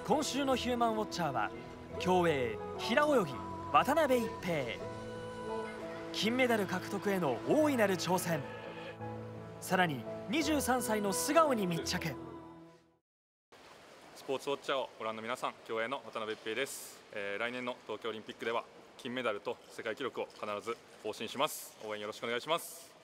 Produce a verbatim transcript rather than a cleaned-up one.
今週のヒューマンウォッチャーは競泳平泳ぎ渡辺一平。金メダル獲得への大いなる挑戦、さらににじゅうさんさいの素顔に密着。 スポーツウォッチャーをご覧の皆さん、競泳の渡辺一平です、えー、来年の東京オリンピックでは金メダルと世界記録を必ず更新します。応援よろしくお願いします。